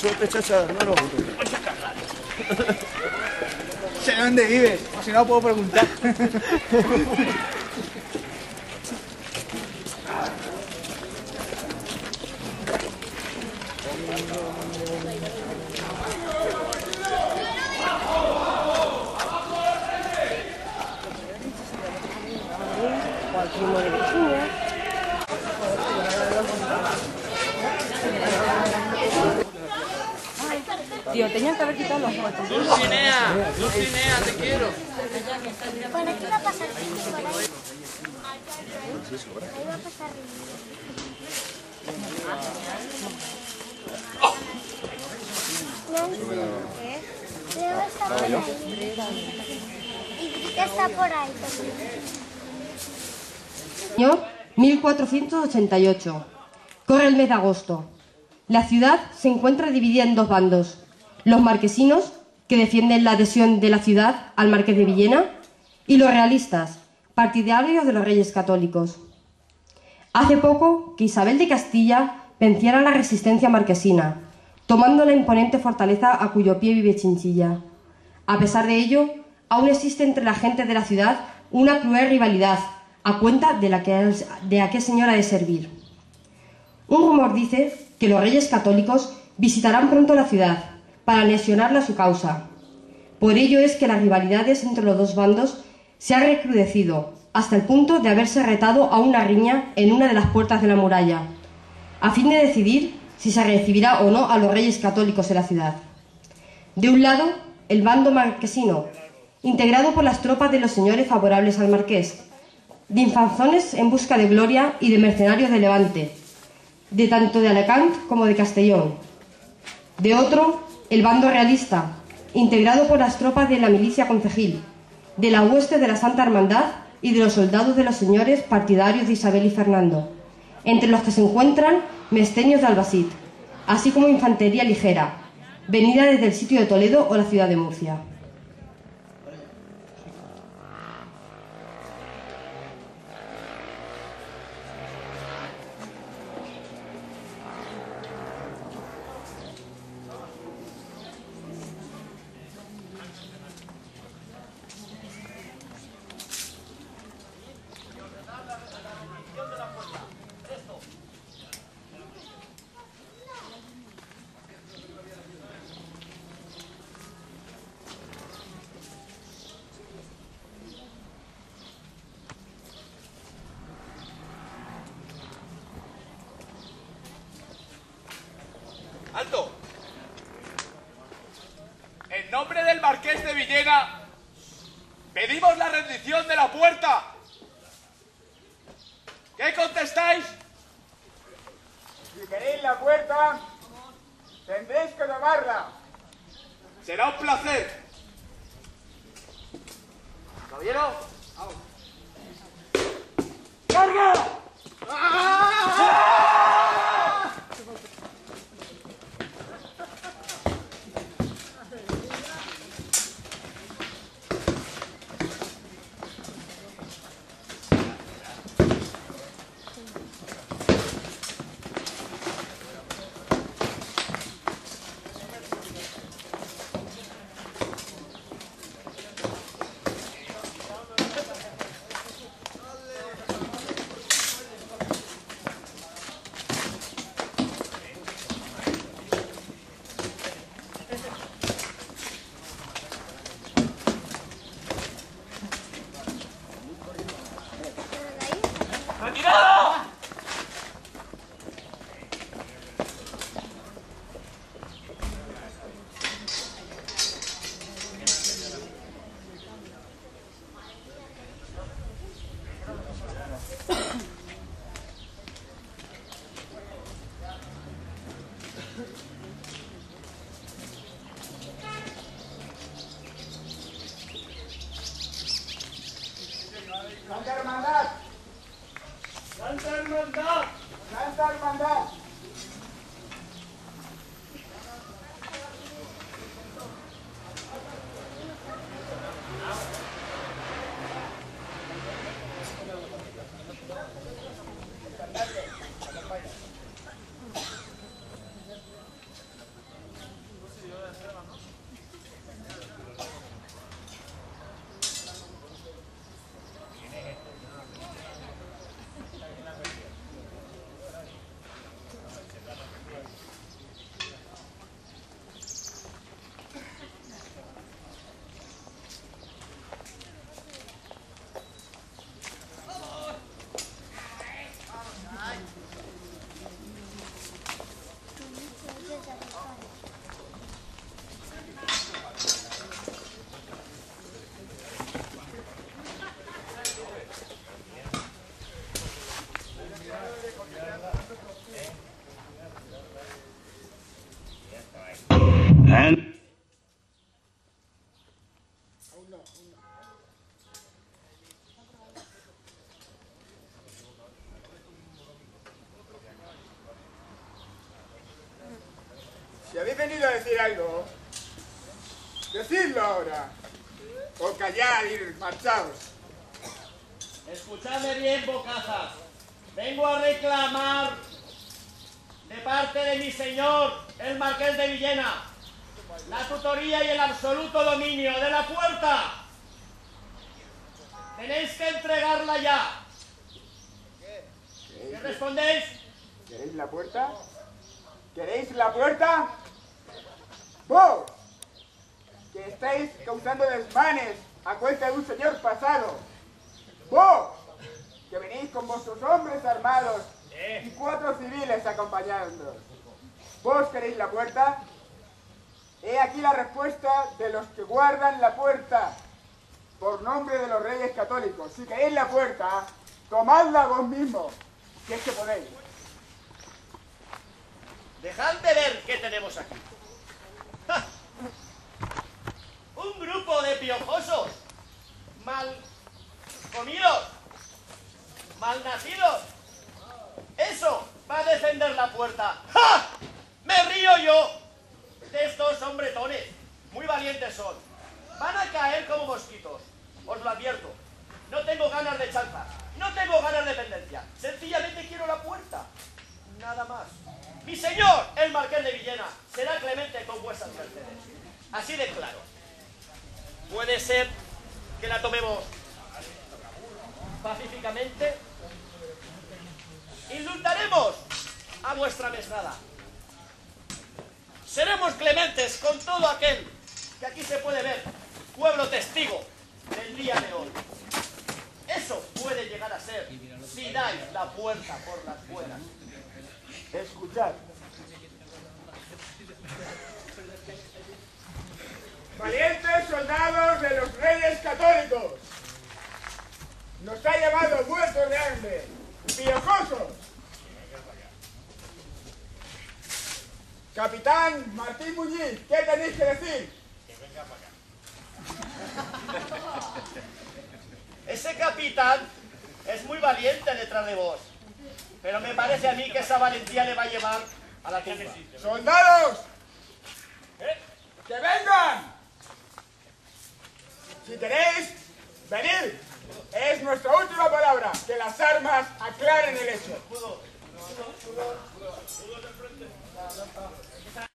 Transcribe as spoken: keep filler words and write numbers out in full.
Suerte, chacha, no lo voto. Sé dónde vives, o si no puedo preguntar. Tío, tenían que haber quitado los fotos. Dulcinea, Dulcinea, te quiero. Bueno, aquí va a pasar por ahí. Ahí va a pasar ¿Eh? Creo que está por ahí. Y Grita está por ahí también. Año mil cuatrocientos ochenta y ocho. Corre el mes de agosto. La ciudad se encuentra dividida en dos bandos. Los marquesinos, que defienden la adhesión de la ciudad al Marqués de Villena, y los realistas, partidarios de los Reyes Católicos. Hace poco que Isabel de Castilla venciera la resistencia marquesina, tomando la imponente fortaleza a cuyo pie vive Chinchilla. A pesar de ello, aún existe entre la gente de la ciudad una cruel rivalidad a cuenta de, la que, de a qué señora de servir. Un rumor dice que los Reyes Católicos visitarán pronto la ciudad para lesionarla a su causa. Por ello es que las rivalidades entre los dos bandos se han recrudecido hasta el punto de haberse retado a una riña en una de las puertas de la muralla, a fin de decidir si se recibirá o no a los Reyes Católicos en la ciudad. De un lado, el bando marquesino, integrado por las tropas de los señores favorables al marqués, de infanzones en busca de gloria y de mercenarios de Levante, de tanto de Alacant como de Castellón. De otro, el bando realista, integrado por las tropas de la milicia concejil, de la hueste de la Santa Hermandad y de los soldados de los señores partidarios de Isabel y Fernando, entre los que se encuentran mesteños de Albacete, así como infantería ligera, venida desde el sitio de Toledo o la ciudad de Murcia. ¡Alto! En nombre del Marqués de Villena, pedimos la rendición de la puerta. ¿Qué contestáis? Si queréis la puerta, tendréis que tomarla. Será un placer. ¿Caballero? Vamos. ¡Carga! ¡Ah! ¡Retirada! ¡Santa Hermandad! ¡Santa Hermandad! ¡Santa Hermandad! venido a decir algo, decidlo ahora, o callar y marchaos. Escuchadme bien, bocazas. Vengo a reclamar de parte de mi señor, el Marqués de Villena, la tutoría y el absoluto dominio de la puerta. Tenéis que entregarla ya. ¿Qué respondéis? ¿Queréis la puerta? ¿Queréis la puerta? ¡Vos! Que estáis causando desmanes a cuenta de un señor pasado. ¡Vos! Que venís con vuestros hombres armados y cuatro civiles acompañándoos. ¿Vos queréis la puerta? He aquí la respuesta de los que guardan la puerta por nombre de los reyes católicos. Si queréis la puerta, tomadla vos mismos, si es que podéis. Dejad de ver qué tenemos aquí. ¡Ja! Un grupo de piojosos, mal comidos, mal nacidos. Eso va a defender la puerta. ¡Ja! Me río yo de estos hombretones. Muy valientes son. Van a caer como mosquitos. Os lo advierto. No tengo ganas de chanzas. No tengo ganas de pendencia. Sencillamente quiero la puerta. Nada más. Mi señor, el Marqués de Villena, será clemente con vuestras mercedes. Así de claro. Puede ser que la tomemos pacíficamente. Indultaremos a vuestra mesnada. Seremos clementes con todo aquel que aquí se puede ver, pueblo testigo del día de hoy. Eso puede llegar a ser si dais la puerta por las buenas. Escuchad. Valientes soldados de los reyes católicos. Nos ha llamado muertos de hambre, piojosos. Capitán Martín Muñiz, ¿qué tenéis que decir? Que venga para acá. Ese capitán es muy valiente detrás de vos, pero me parece a mí que esa valentía le va a llevar a la tumba. ¡Soldados! ¡Que vengan! Si queréis, venid. Es nuestra última palabra. Que las armas aclaren el hecho.